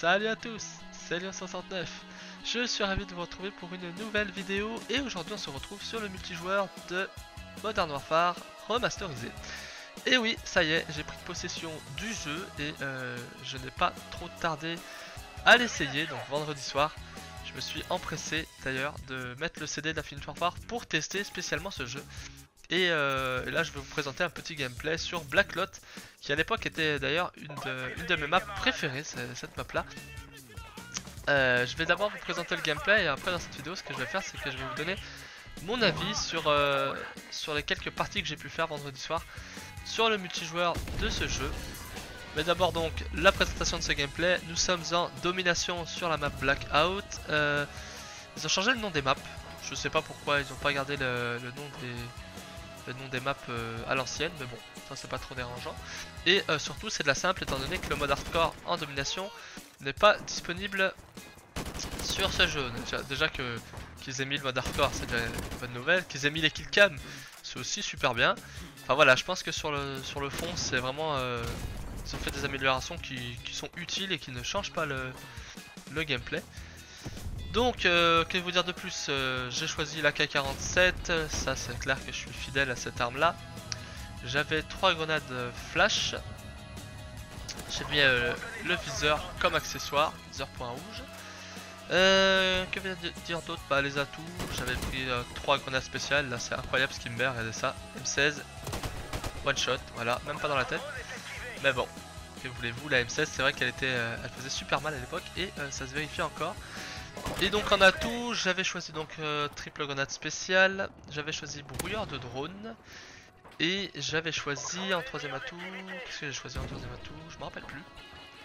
Salut à tous, c'est Lyon69. Je suis ravi de vous retrouver pour une nouvelle vidéo et aujourd'hui on se retrouve sur le multijoueur de Modern Warfare remasterisé. Et oui, ça y est, j'ai pris possession du jeu et je n'ai pas trop tardé à l'essayer, donc vendredi soir. Je me suis empressé d'ailleurs de mettre le CD d'Infinite Warfare pour tester spécialement ce jeu. Et là je vais vous présenter un petit gameplay sur Blacklot, qui à l'époque était d'ailleurs une de mes maps préférées, cette map là. Je vais d'abord vous présenter le gameplay et après dans cette vidéo ce que je vais faire c'est que je vais vous donner mon avis sur les quelques parties que j'ai pu faire vendredi soir sur le multijoueur de ce jeu. Mais d'abord donc la présentation de ce gameplay. Nous sommes en domination sur la map Blackout. Ils ont changé le nom des maps, je sais pas pourquoi ils n'ont pas gardé le nom des maps à l'ancienne, mais bon, ça c'est pas trop dérangeant. Et surtout c'est de la simple étant donné que le mode hardcore en domination n'est pas disponible sur ce jeu. Déjà qu'ils aient mis le mode hardcore c'est déjà une bonne nouvelle, qu'ils aient mis les killcam c'est aussi super bien. Enfin voilà, je pense que sur le fond c'est vraiment ils ont fait des améliorations qui sont utiles et qui ne changent pas le gameplay. Donc, que vous dire de plus, j'ai choisi la K47, ça c'est clair que je suis fidèle à cette arme là. J'avais 3 grenades flash. J'ai mis le viseur comme accessoire, viseur point rouge. Que veut dire d'autre? Bah les atouts, j'avais pris 3 grenades spéciales, là c'est incroyable ce qui me met, regardez ça, M16, one shot, voilà, même pas dans la tête. Mais bon, que voulez-vous, la M16 c'est vrai qu'elle elle faisait super mal à l'époque et ça se vérifie encore. Et donc en atout, j'avais choisi donc triple grenade spéciale, j'avais choisi brouilleur de drone et j'avais choisi en troisième atout, qu'est-ce que j'ai choisi en troisième atout? Je me rappelle plus.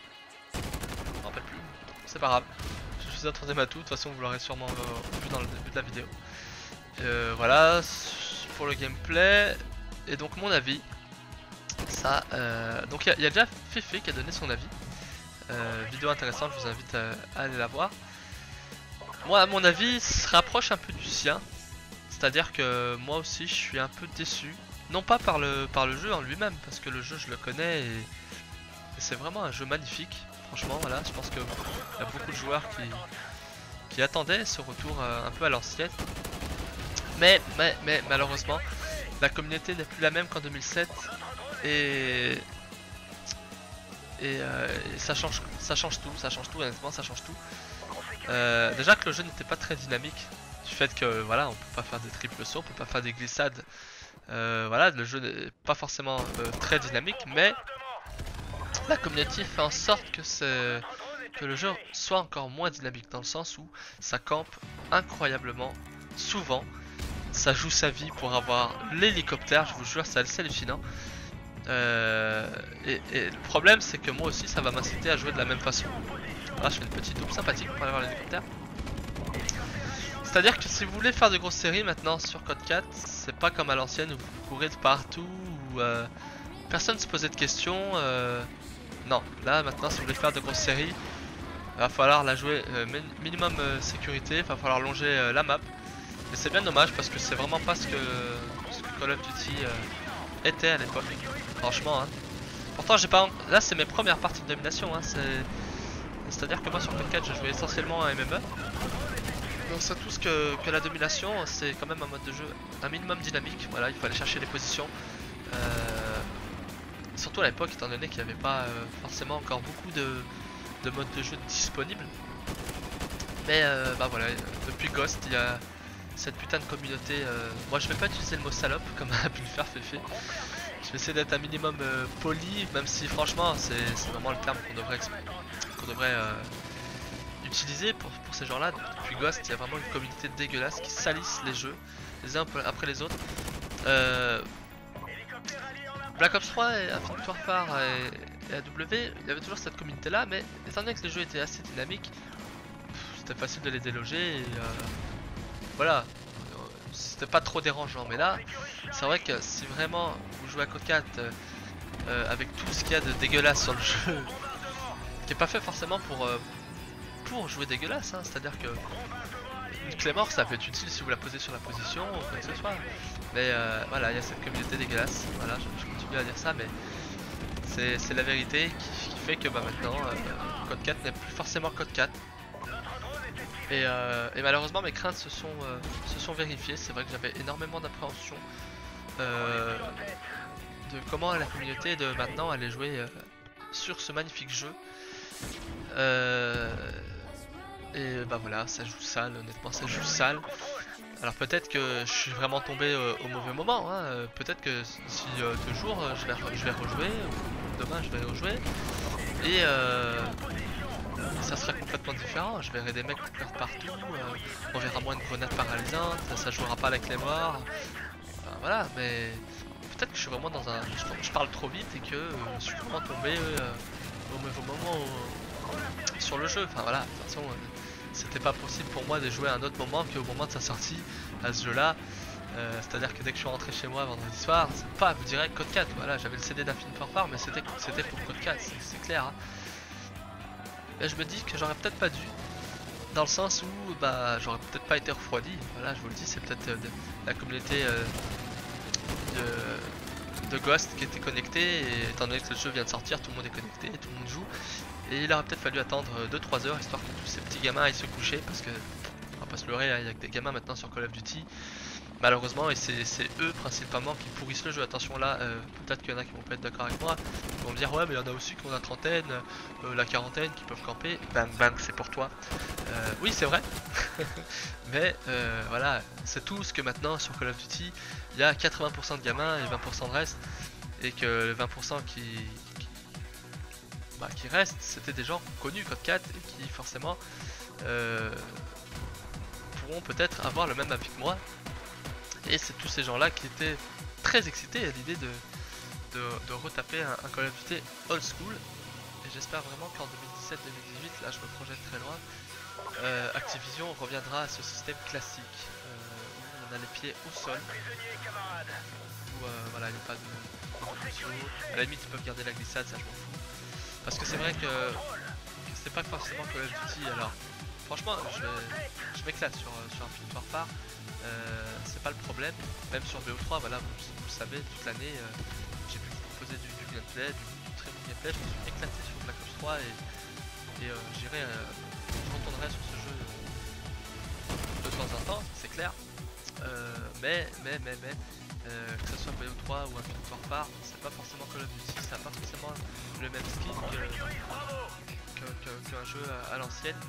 C'est pas grave. J'ai choisi un troisième atout, de toute façon vous l'aurez sûrement vu dans le début de la vidéo. Voilà pour le gameplay et donc mon avis. Ça, donc il y a déjà Fefe qui a donné son avis. Vidéo intéressante, je vous invite à aller la voir. Moi, à mon avis, se rapproche un peu du sien. C'est-à-dire que moi aussi, je suis un peu déçu. Non pas par le jeu en lui-même, parce que le jeu, je le connais et c'est vraiment un jeu magnifique. Franchement, voilà, je pense qu'il y a beaucoup de joueurs qui attendaient ce retour un peu à l'ancienne. Mais malheureusement, la communauté n'est plus la même qu'en 2007 et ça change tout, honnêtement, ça change tout. Déjà que le jeu n'était pas très dynamique, du fait que voilà, on peut pas faire des triples sauts, on peut pas faire des glissades. Voilà, le jeu n'est pas forcément très dynamique, mais la communauté fait en sorte que le jeu soit encore moins dynamique dans le sens où ça campe incroyablement souvent. Ça joue sa vie pour avoir l'hélicoptère, je vous jure, c'est assez hallucinant. Et le problème c'est que moi aussi ça va m'inciter à jouer de la même façon. Là je fais une petite double sympathique pour aller voir l'hélicoptère. C'est à dire que si vous voulez faire de grosses séries maintenant sur Code 4, c'est pas comme à l'ancienne où vous courez de partout, où personne se posait de questions. Non, là maintenant si vous voulez faire de grosses séries, il va falloir la jouer minimum sécurité, il va falloir longer la map. Et c'est bien dommage parce que c'est vraiment pas ce que Call of Duty était à l'époque, franchement hein. Pourtant j'ai pas... Là c'est mes premières parties de domination hein. C'est à dire que moi sur Code 4 je jouais essentiellement à MME. Donc ça tous que la domination c'est quand même un mode de jeu un minimum dynamique. Voilà, il faut aller chercher les positions surtout à l'époque étant donné qu'il n'y avait pas forcément encore beaucoup de modes de jeu disponibles. Mais bah voilà, depuis Ghost il y a cette putain de communauté. Moi je vais pas utiliser le mot salope comme a pu le faire Fefe. Je vais essayer d'être un minimum poli, même si franchement c'est vraiment le terme qu'on devrait utiliser pour ces gens là. Depuis Ghost il y a vraiment une communauté dégueulasse qui salissent les jeux les uns après les autres. Black Ops 3 et Infinite Warfare et AW, il y avait toujours cette communauté là, mais étant donné que les jeux étaient assez dynamiques, c'était facile de les déloger et voilà, c'était pas trop dérangeant. Mais là c'est vrai que si vraiment vous jouez à Code 4 avec tout ce qu'il y a de dégueulasse sur le jeu, qui est pas fait forcément pour jouer dégueulasse hein, c'est à dire que une clé mort ça peut être utile si vous la posez sur la position ou quoi que ce soit. Mais voilà, il y a cette communauté dégueulasse, voilà, je continue à dire ça, mais C'est la vérité qui fait que bah, maintenant code 4 n'est plus forcément code 4. Et malheureusement mes craintes se sont vérifiées. C'est vrai que j'avais énormément d'appréhension de comment la communauté de maintenant allait jouer sur ce magnifique jeu. Et bah voilà, ça joue sale, honnêtement ça joue sale. Alors peut-être que je suis vraiment tombé au mauvais moment, hein. Peut-être que si 2 jours je vais rejouer, ou demain je vais rejouer, et ça sera complètement différent. Je verrai des mecs qui pleurent partout, on verra moins de grenades paralysantes, ça jouera pas avec les morts. Voilà, mais peut-être que je suis vraiment dans un... Je parle trop vite et que je suis vraiment tombé au mauvais moment sur le jeu. Enfin voilà, de toute façon c'était pas possible pour moi de jouer à un autre moment qu'au moment de sa sortie à ce jeu là. C'est à dire que dès que je suis rentré chez moi vendredi soir, c'est pas vous direz code 4. Voilà, j'avais le CD d'Infinite Warfare, mais c'était pour code 4, c'est clair, hein. Et je me dis que j'aurais peut-être pas dû, dans le sens où bah j'aurais peut-être pas été refroidi. Voilà, je vous le dis, c'est peut-être la communauté de Ghost qui était connectée, et étant donné que le jeu vient de sortir, tout le monde est connecté, tout le monde joue. Et il aurait peut-être fallu attendre 2-3 heures histoire que tous ces petits gamins aillent se coucher, parce que on va pas se leurrer, il y a que des gamins maintenant sur Call of Duty malheureusement, et c'est eux principalement qui pourrissent le jeu. Attention là, peut-être qu'il y en a qui vont pas être d'accord avec moi, ils vont me dire ouais mais il y en a aussi qui ont la trentaine, la quarantaine qui peuvent camper. Bang bang, c'est pour toi. Oui c'est vrai. Mais voilà, c'est tout ce que maintenant sur Call of Duty il y a 80% de gamins et 20% de reste, et que les 20% qui restent, c'était des gens connus code 4 et qui forcément pourront peut-être avoir le même avis que moi. Et c'est tous ces gens là qui étaient très excités à l'idée de retaper un Call of Duty old school. Et j'espère vraiment qu'en 2017-2018, là je me projette très loin, Activision reviendra à ce système classique où on a les pieds au sol, où voilà, il n'y a pas de saut. À la limite ils peuvent garder la glissade, ça je m'en fous. Parce que c'est vrai que c'est pas forcément Call of Duty. Alors franchement je m'éclate sur Infinite Warfare, c'est pas le problème. Même sur BO3, voilà, vous le savez, toute l'année j'ai pu vous proposer du gameplay, du très bon gameplay. Je me suis éclaté sur Black Ops 3 et je retournerai sur ce jeu de temps en temps, c'est clair. Mais que ce soit BO3 ou Infinite Warfare, c'est pas forcément Call of Duty, ça n'a pas forcément le même skin qu'un jeu à l'ancienne.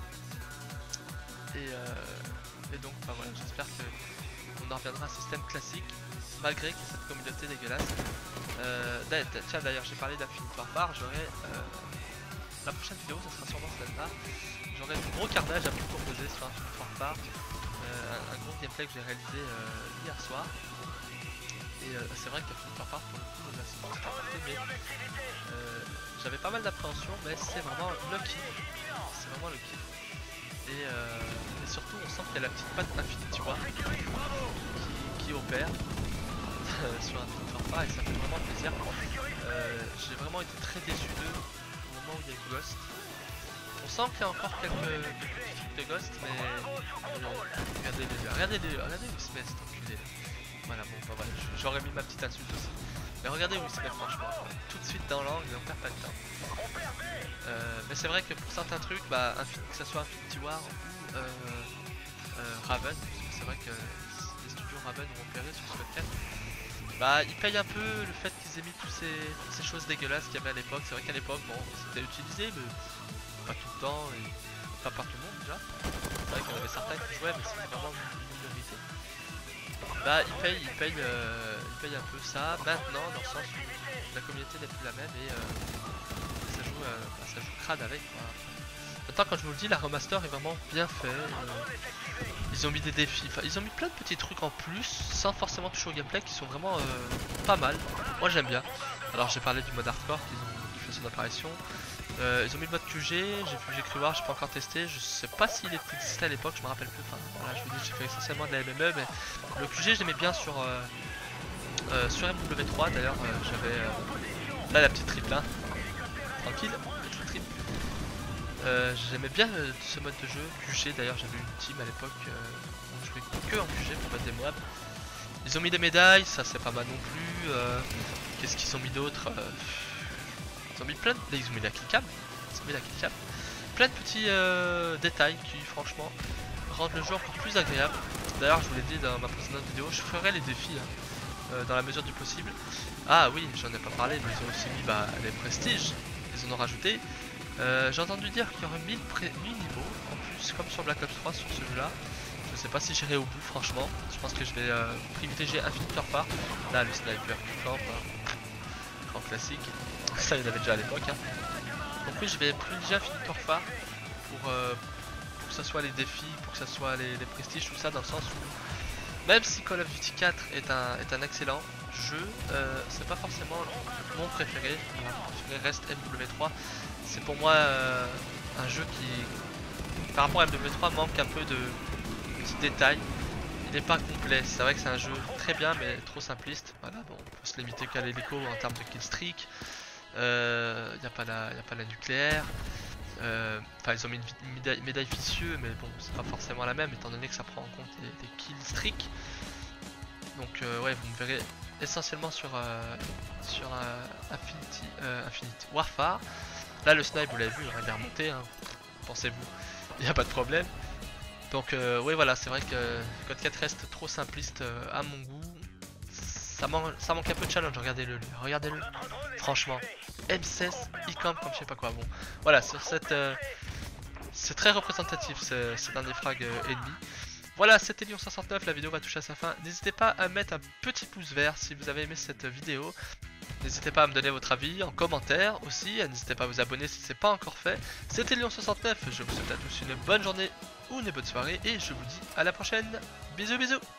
Et donc bah voilà, j'espère qu'on en reviendra à un système classique malgré qu'il y ait cette communauté dégueulasse. Tiens d'ailleurs j'ai parlé d'Infinite Warfare, la prochaine vidéo, ça sera sûrement celle-là. J'aurai du gros carnage à vous proposer sur Infinite Warfare, un gros gameplay que j'ai réalisé hier soir. Et c'est vrai qu'Infinite Warfare pour le coup là c'est pas apporté, mais j'avais pas mal d'appréhension, mais c'est vraiment le kiff. C'est vraiment le kiff. Et surtout on sent qu'il y a la petite patte Infinity War qui opère sur Infinite Warfare, et ça fait vraiment plaisir. J'ai vraiment été très déçu d'eux au moment où il y a eu Ghost. On sent qu'il y a encore quelques petits trucs de Ghost, mais regardez où il se met cet enculé. Voilà, bon bah voilà, j'aurais mis ma petite insulte aussi. Mais regardez où il se met franchement, tout de suite dans l'angle et on perd pas de temps. Mais c'est vrai que pour certains trucs, bah, que ce soit Infinity War ou Raven, parce que c'est vrai que les studios Raven ont opéré sur ce 4, bah ils payent un peu le fait qu'ils aient mis toutes ces choses dégueulasses qu'il y avait à l'époque. C'est vrai qu'à l'époque, bon, c'était utilisé, mais pas tout le temps, et pas par tout le monde déjà. C'est vrai qu'il y en avait certains qui jouaient, mais c'était vraiment une minorité. Bah ils payent un peu ça maintenant, dans le sens où la communauté n'est plus la même, et ça joue crade avec quoi. Maintenant quand je vous le dis, la remaster est vraiment bien fait. Ils ont mis des défis, enfin ils ont mis plein de petits trucs en plus sans forcément toucher au gameplay qui sont vraiment pas mal. Moi j'aime bien. Alors j'ai parlé du mode hardcore qui fait son apparition. Ils ont mis le mode QG, j'ai cru voir, j'ai pas encore testé, je sais pas s'il existait à l'époque, je me rappelle plus. Enfin voilà, je vous dis, j'ai fait essentiellement de la MME, mais le QG je l'aimais bien sur MW3 d'ailleurs. J'avais là la petite triple, hein. Tranquille, petite triple. J'aimais bien ce mode de jeu. QG d'ailleurs, j'avais une team à l'époque où je jouais que en QG pour mettre des mobs. Ils ont mis des médailles, ça c'est pas mal non plus. Qu'est-ce qu'ils ont mis d'autre? Ils ont mis plein de... Ils ont mis la killcam. Plein de petits détails qui franchement rendent le jeu encore plus agréable. D'ailleurs je vous l'ai dit dans ma précédente vidéo, je ferai les défis dans la mesure du possible. Ah oui, j'en ai pas parlé, mais ils ont aussi mis les prestiges, ils en ont rajouté. J'ai entendu dire qu'il y aurait 1000 niveaux en plus, comme sur Black Ops 3 sur celui-là. Je sais pas si j'irai au bout franchement, je pense que je vais privilégier Infinite Warfare. Là le sniper qui campe, grand classique, ça il y en avait déjà à l'époque. Hein. Donc oui, je vais privilégier Infinite Warfare pour que ce soit les défis, pour que ce soit les prestiges, tout ça, dans le sens où même si Call of Duty 4 est un excellent jeu, c'est pas forcément mon préféré. Mon préféré reste MW3. C'est pour moi un jeu qui, par rapport à MW3, manque un peu de petits détails. Il n'est pas complet. C'est vrai que c'est un jeu très bien, mais trop simpliste. Voilà, bon, on peut se limiter qu'à l'hélico en termes de killstreak. Il n'y a pas la nucléaire. Enfin, ils ont mis une médaille vicieux, mais bon, c'est pas forcément la même étant donné que ça prend en compte les killstreaks. Donc, ouais, vous me verrez essentiellement sur Infinite Warfare. Là, le snipe, vous l'avez vu, il est remonté, hein, pensez-vous, il n'y a pas de problème. Donc, oui, voilà, c'est vrai que Code 4 reste trop simpliste à mon goût. Ça manque un peu de challenge, regardez-le, franchement. M16, il campe comme je sais pas quoi. Bon, voilà, sur cette. C'est très représentatif, c'est un des frags ennemis. Voilà, c'était Lyon 69, la vidéo va toucher à sa fin. N'hésitez pas à mettre un petit pouce vert si vous avez aimé cette vidéo. N'hésitez pas à me donner votre avis en commentaire aussi. N'hésitez pas à vous abonner si ce n'est pas encore fait. C'était Lyon 69, je vous souhaite à tous une bonne journée ou une bonne soirée. Et je vous dis à la prochaine. Bisous bisous.